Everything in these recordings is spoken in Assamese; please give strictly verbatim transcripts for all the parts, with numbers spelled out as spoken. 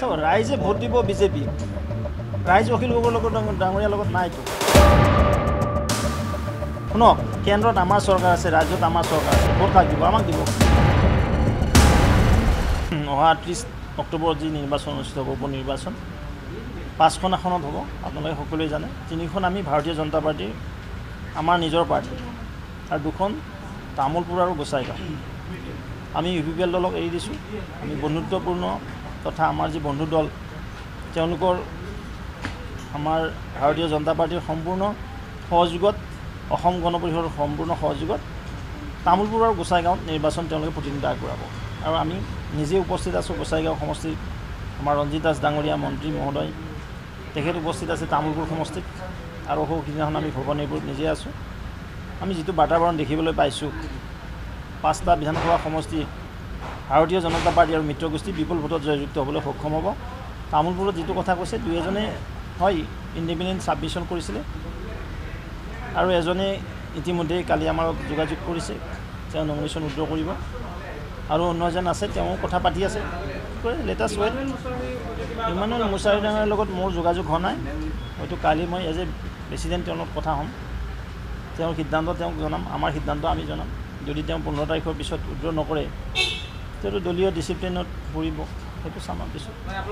চাওক ৰাইজে ভোট দিব বিজেপি ৰাইজ অখিল গগৈৰ লগত ডাঙৰীয়াৰ লগত নাইতো শুনক কেন্দ্ৰত আমাৰ চৰকাৰ আছে ৰাজ্যত আমাৰ চৰকাৰ আছে ভোট কাক দিব আমাক দিব অহা ত্ৰিছ অক্টোবৰত যি নিৰ্বাচন অনুষ্ঠিত হ'ব উপনিৰ্বাচন পাঁচখন আসনত হ'ব আপোনালোকে সকলোৱে জানে তিনিখন আমি ভাৰতীয় জনতা পাৰ্টীৰ আমাৰ নিজৰ পাৰ্টি আৰু দুখন তামোলপুৰ আৰু গোসাইগাঁও আমি ইউ পি পি এল দলক এৰি দিছোঁ আমি বন্ধুত্বপূৰ্ণ তথা আমাৰ যি বন্ধু দল তেওঁলোকৰ আমাৰ ভাৰতীয় জনতা পাৰ্টীৰ সম্পূৰ্ণ সহযোগত অসম গণ পৰিষদৰ সম্পূৰ্ণ সহযোগত তামোলপুৰ আৰু গোসাইগাঁৱত নিৰ্বাচন তেওঁলোকে প্ৰতিনিধিত্ব আগবঢ়াব আৰু আমি নিজে উপস্থিত আছোঁ গোসাইগাঁও সমষ্টিত আমাৰ ৰঞ্জিত দাস ডাঙৰীয়া মন্ত্ৰী মহোদয় তেখেত উপস্থিত আছে তামোলপুৰ সমষ্টিত আৰু সৌখিদিনাখন আমি ভৱানীপুৰত নিজে আছোঁ আমি যিটো বাতাবৰণ দেখিবলৈ পাইছোঁ পাঁচটা বিধানসভা সমষ্টি ভাৰতীয় জনতা পাৰ্টি আৰু মিত্ৰগোষ্ঠী বিপুল ভোটত জয়যুক্ত হ'বলৈ সক্ষম হ'ব তামোলপুৰত যিটো কথা কৈছে দুই এজনে হয় ইণ্ডিপেণ্ডেণ্ট ছাবমিশ্যন কৰিছিলে আৰু এজনে ইতিমধ্যে কালি আমাৰ যোগাযোগ কৰিছে তেওঁ নমিনেশ্যন উইথড্ৰ কৰিব আৰু অন্য এজন আছে তেওঁ কথা পাতি আছে লেটেষ্ট ৱেট ইমানুৱেল মুছাৰী ডাঙৰীয়াৰ লগত মোৰ যোগাযোগ হোৱা নাই হয়তো কালি মই এজ এ প্ৰেচিডেণ্ট তেওঁৰ লগত কথা হ'ম তেওঁৰ সিদ্ধান্ত তেওঁক জনাম আমাৰ সিদ্ধান্ত আমি জনাম যদি তেওঁ পোন্ধৰ তাৰিখৰ পিছত উইথড্ৰ নকৰে তেওঁতো দলীয় ডিচিপ্লিনত পৰিব সেইটো চাম পিছত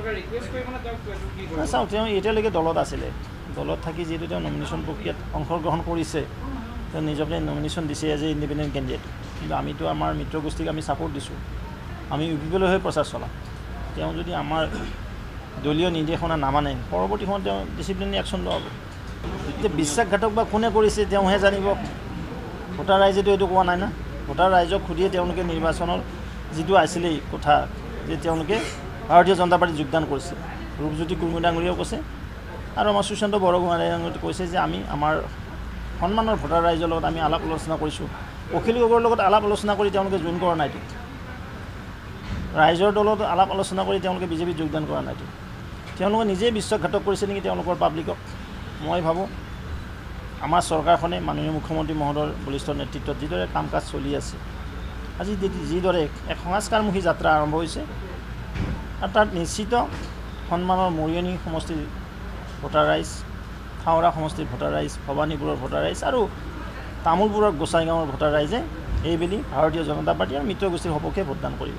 চাওক তেওঁ এতিয়ালৈকে দলত আছিলে দলত থাকি যিহেতু তেওঁ নমিনেশ্যন প্ৰক্ৰিয়াত অংশগ্ৰহণ কৰিছে তেওঁ নিজকে নমিনেশ্যন দিছে এজ এ ইণ্ডিপেণ্ডেণ্ট কেণ্ডিডেট কিন্তু আমিতো আমাৰ মিত্ৰগোষ্ঠীক আমি ছাপোৰ্ট দিছোঁ আমি ইউ পি পি এলৰ হৈ প্ৰচাৰ চলাম তেওঁ যদি আমাৰ দলীয় নিৰ্দেশনা নামানে পৰৱৰ্তী সময়ত তেওঁ ডিচিপ্লিনাৰী একশ্যন লোৱা হ'ব এতিয়া বিশ্বাসঘাতক বা কোনে কৰিছে তেওঁহে জানিব ভোটাৰ ৰাইজেতো এইটো কোৱা নাই না ভোটাৰ ৰাইজক সুধিয়ে তেওঁলোকে নিৰ্বাচনৰ যিটো আছিলেই কথা যে তেওঁলোকে ভাৰতীয় জনতা পাৰ্টীত যোগদান কৰিছে ৰূপজ্যোতি কুৰ্মী ডাঙৰীয়াও কৈছে আৰু আমাৰ সুশান্ত বৰগোহাঁই ডাঙৰীয়াই কৈছে যে আমি আমাৰ সন্মানৰ ভোটাৰ ৰাইজৰ লগত আমি আলাপ আলোচনা কৰিছোঁ অখিল গগৈৰ লগত আলাপ আলোচনা কৰি তেওঁলোকে জইন কৰা নাইতো ৰাইজৰ দলত আলাপ আলোচনা কৰি তেওঁলোকে বিজেপিত যোগদান কৰা নাইতো তেওঁলোকে নিজেই বিশ্বাসঘাতক কৰিছে নেকি তেওঁলোকৰ পাব্লিকক মই ভাবোঁ আমাৰ চৰকাৰখনে মাননীয় মুখ্যমন্ত্ৰী মহোদয়ৰ বলিষ্ঠ নেতৃত্বত যিদৰে কাম কাজ চলি আছে আজি যিদৰে এক সংস্কাৰমুখী যাত্ৰা আৰম্ভ হৈছে আৰু তাত নিশ্চিত সন্মানৰ মৰিয়নি সমষ্টিৰ ভোটাৰ ৰাইজ হাওৰা সমষ্টিৰ ভোটাৰ ৰাইজ ভৱানীপুৰৰ ভোটাৰ ৰাইজ আৰু তামোলপুৰৰ গোসাইগাঁৱৰ ভোটাৰ ৰাইজে এইবেলি ভাৰতীয় জনতা পাৰ্টি আৰু মিত্ৰগোষ্ঠীৰ সপক্ষে ভোটদান কৰিব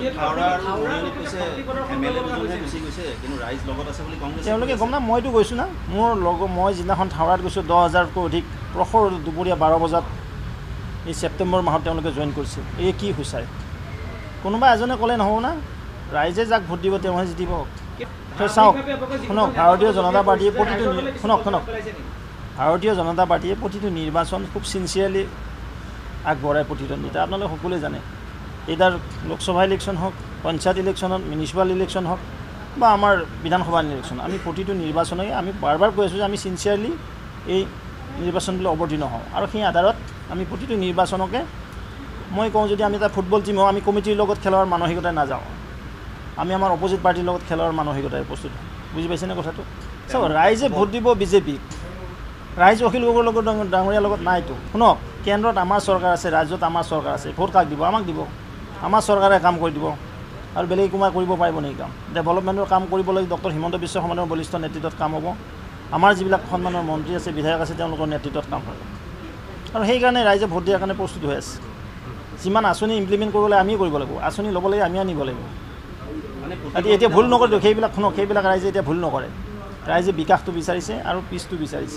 তেওঁলোকে গম না মইতো গৈছোঁ না মোৰ লগত মই যিদিনাখন হাওৰাত গৈছোঁ দহ হাজাৰতকৈ অধিক প্ৰখৰ দুপৰীয়া বাৰ বজাত এই ছেপ্টেম্বৰ মাহত তেওঁলোকে জইন কৰিছে এই কি সূচায় কোনোবা এজনে ক'লে নহ'ব না ৰাইজে যাক ভোট দিব তেওঁহে জিতিব চাওক শুনক ভাৰতীয় জনতা পাৰ্টীয়ে প্ৰতিটো শুনক শুনক ভাৰতীয় জনতা পাৰ্টীয়ে প্ৰতিটো নিৰ্বাচন খুব চিনচিয়াৰলি আগবঢ়ায় প্ৰতিদ্বন্দ্বিতা আপোনালোকে সকলোৱে জানে এইবাৰ লোকসভা ইলেকশ্যন হওক পঞ্চায়ত ইলেকশ্যনত মিউনিচিপাল ইলেকশ্যন হওক বা আমাৰ বিধানসভা ইলেকশ্যন আমি প্ৰতিটো নিৰ্বাচনে আমি বাৰ বাৰ কৈ আছোঁ যে আমি চিনচিয়াৰলি এই নিৰ্বাচনলৈ অৱতীৰ্ণ হওঁ আৰু সেই আধাৰত আমি প্ৰতিটো নিৰ্বাচনকে মই কওঁ যদি আমি এটা ফুটবল টিম হওঁ আমি কমিটিৰ লগত খেলৰ মানসিকতাই নাযাওঁ আমি আমাৰ অপজিট পাৰ্টিৰ লগত খেলৰ মানসিকতাৰে প্ৰস্তুত বুজি পাইছেনে কথাটো চাওক ৰাইজে ভোট দিব বিজেপিক ৰাইজ অখিল গগৈৰ লগত ডাঙৰীয়াৰ লগত নাইতো শুনক কেন্দ্ৰত আমাৰ চৰকাৰ আছে ৰাজ্যত আমাৰ চৰকাৰ আছে ভোট কাক দিব আমাক দিব আমাৰ চৰকাৰে কাম কৰি দিব আৰু বেলেগ কোনোবাই কৰিব পাৰিব নেকি কাম ডেভেলপমেণ্টৰ কাম কৰিবলৈ ডক্টৰ হিমন্ত বিশ্ব শৰ্মাৰ বলিষ্ঠ নেতৃত্বত কাম হ'ব আমাৰ যিবিলাক সন্মানৰ মন্ত্ৰী আছে বিধায়ক আছে তেওঁলোকৰ নেতৃত্বত কাম হ'ব আৰু সেইকাৰণে ৰাইজে ভোট দিয়াৰ কাৰণে প্ৰস্তুত হৈ আছে যিমান আঁচনি ইমপ্লিমেণ্ট কৰিবলৈ আমিয়ে কৰিব লাগিব আঁচনি ল'ব লাগে আমি আনিব লাগিব এতিয়া ভুল নকৰে সেইবিলাক শুনক সেইবিলাক ৰাইজে এতিয়া ভুল নকৰে ৰাইজে বিকাশটো বিচাৰিছে আৰু পিছটো বিচাৰিছে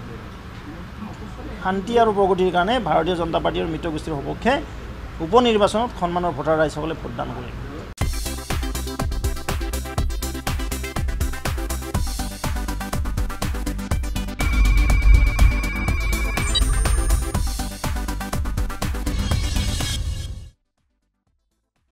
শান্তি আৰু প্ৰগতিৰ কাৰণে ভাৰতীয় জনতা পাৰ্টি আৰু মিত্ৰগোষ্ঠীৰ সপক্ষে উপনিৰ্বাচনত সন্মানৰ ভোটাৰ ৰাইজসকলে ভোটদান কৰে।